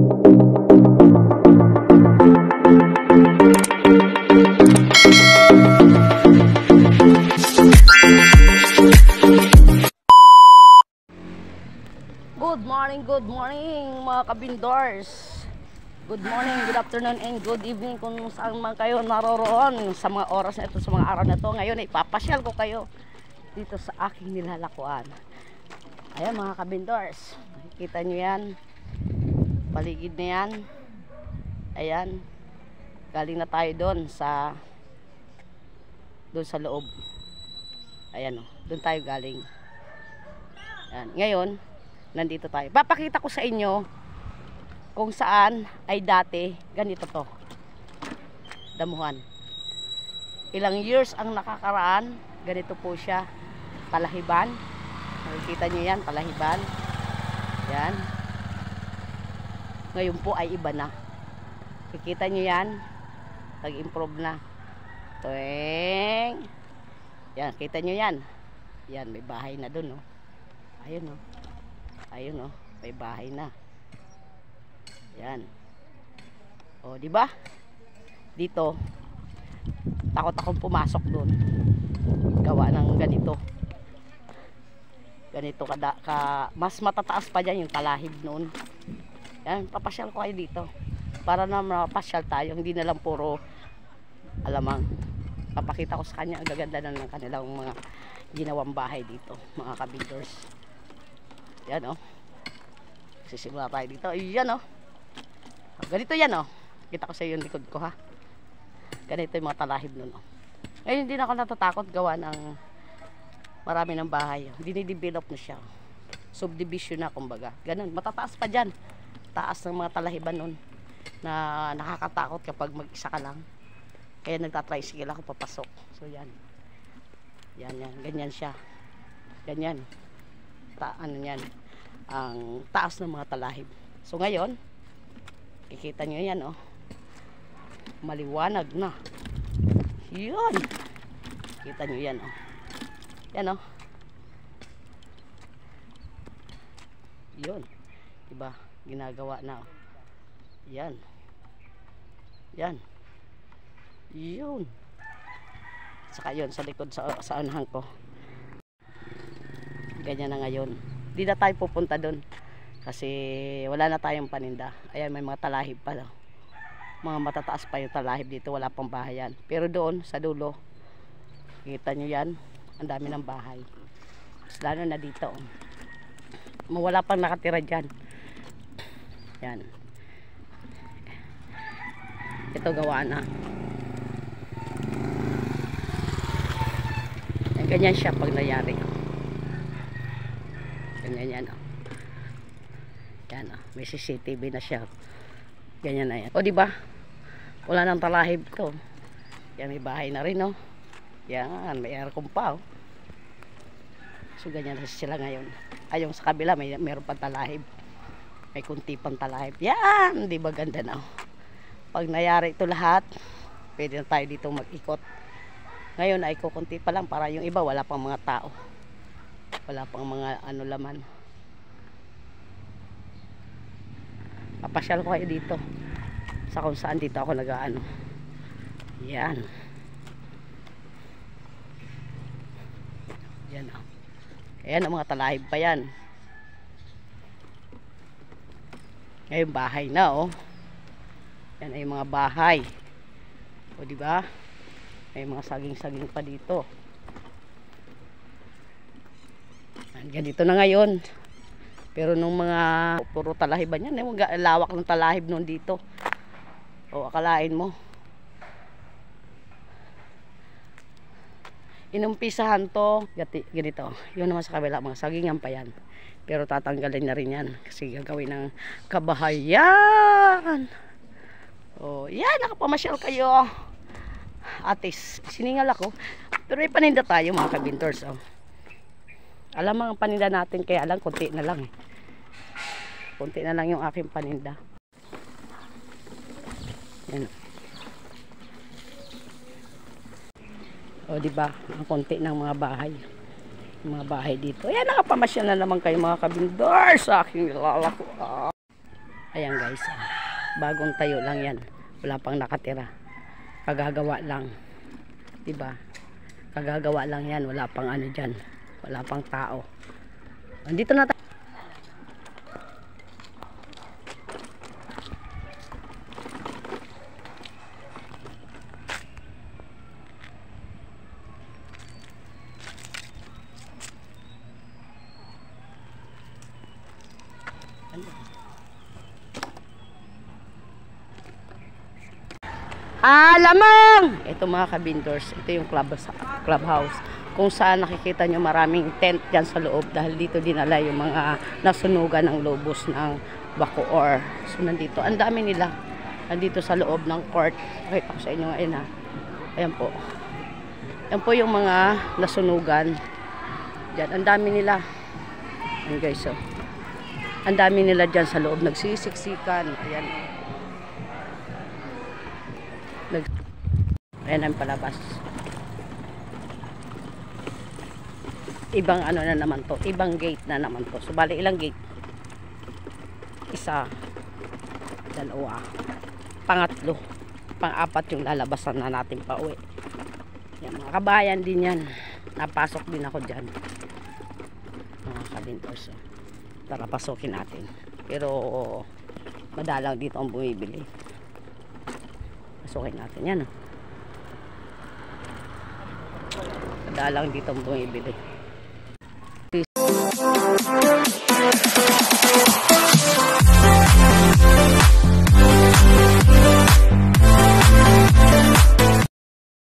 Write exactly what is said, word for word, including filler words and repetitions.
Good morning, good morning mga kabindors. Good morning, good afternoon, and good evening kung saan man kayo naroroon sa mga oras na ito, sa mga araw na ito. Ngayon ipapasyal ko kayo dito sa aking nilalakuan. Ayan mga kabindors, nakikita nyo yan, paligid na yan. Ayan, galing na tayo doon sa doon sa loob. Ayan o, doon tayo galing. Ayan. Ngayon nandito tayo. Papakita ko sa inyo kung saan ay dati ganito to. Damuhan. Ilang years ang nakakaraan, ganito po siya. Palahiban. Nakikita nyo yan, palahiban. Yan. Ngayon po ay iba na. Kikita nyo yan, nag-improve na. Tuwing. Yan, kita nyo yan. Yan, may bahay na dun, no? Ayun, no? Ayun, oh, may bahay na. Yan. Oh, di ba? Dito takot akong pumasok doon. Gawa ng ganito. Ganito kada ka mas matataas pa diyan yung talahib noon. Yan, papasyal ko kayo dito. Para na mapasyal tayo, hindi na lang puro alamang. Papakita ko sa kanya ang gaganda na ng kanilang mga ginawang bahay dito, mga kabindors. Yan o. Oh. Sisimula tayo dito. Ayan o. Oh. Ganito yan o. Oh. Kita ko sa iyo yung likod ko ha. Ganito yung mga talahib nun o. Oh. Ngayon hindi na ako natatakot gawa ng marami ng bahay. Dinidevelop na siya. Subdivision na kumbaga. Ganun. Matataas pa dyan. Taas ng mga talahiban nun. Na nakakatakot kapag mag-isa ka lang. Kaya nagtatricycle ako papasok. So yan. Yan yan. Ganyan siya. Ganyan. Ta ano yan, ang taas ng mga talahib. So ngayon kikita nyo yan oh, maliwanag na yun, kita nyo yan oh, yan oh, yun diba, ginagawa na oh. Yan yan yun, saka yun sa likod sa, sa anahan ko. Ganyan na ngayon. Di na tayo pupunta doon kasi wala na tayong paninda. Ayan, may mga talahib pa daw. Mga matataas pa yung talahib dito, wala pang bahayan. Pero doon sa dulo, kita nyo yan, ang dami ng bahay. Lalo na dito. Wala pang nakatira dyan. Yan. Ito gawa na. Ganyan siya pag nangyari. Ganyan yan oh. Yan oh, may C C T V na siya. Ganyan na yan. O di ba? Wala nang talahib to. Yan, may bahay na rin oh. Yan, may aircon pa oh. So ganyan na sila ngayon. Ayong sa kabila may meron pang talahib. May kunti pang talahib. Yan, di ba ganda na oh. Pag nangyari ito lahat, pwede na tayo dito mag-ikot. Ngayon ay kukunti pa lang para yung iba wala pang mga tao. Wala pang mga ano laman. Papasyal ko kayo dito sa kung saan dito ako nag-aano. Yan. Yan o. Ayan ang mga talahib pa yan. Ngayon bahay na o. Yan ay mga bahay. O diba? May mga saging-saging pa dito. Ganito na ngayon. Pero nung mga puro talahiban yan, eh, lawak ng talahib noon dito. O akalain mo. Inumpisahan to, ganito. Yun naman sa kabila, mga sagingan pa yan. Pero tatanggalin na rin yan. Kasi gagawin ng kabahayan. O yan, nakapamasyal kayo. Atis, siningal ako. Pero may paninda tayo mga kabintors. Oh. Alam mo ang paninda natin, kaya lang konti na lang eh. Konti na lang yung aking paninda. Yan. O diba, ang konti ng mga bahay. Yung mga bahay dito. Ayan, nakapamasyal na naman kayo mga kabindor sa aking nilalako. Ah. Ayan guys, ah, bagong tayo lang yan, wala pang nakatira, kagagawa lang, diba? Kagagawa lang yan, wala pang ano dyan, wala pang tao. Andito na tayo. Alamang! Ito mga kabindors, ito yung club, clubhouse. Kung saan nakikita nyo maraming tent dyan sa loob dahil dito dinala yung mga nasunugan ng lobos ng Bacoor. So nandito, ang dami nila. Nandito sa loob ng court. Pakita ko sa inyo ngayon ha. Ayan po. Ayan po yung mga nasunugan. Dyan, ang dami nila. Ayan guys, so. Ang dami nila dyan sa loob. Nagsisiksikan. Ayan. Nag Ayan ang palabas. Ibang ano na naman to. Ibang gate na naman to. So bali ilang gate? Isa. Dalawa. Pangatlo. Pang-apat yung lalabasan na natin pa uwi. Yan, mga kabayan din yan. Napasok din ako dyan. Mga kabintors. So, tara pasukin natin. Pero madalang dito ang bumibili. Pasukin natin yan. Oh. Madalang dito ang bumibili.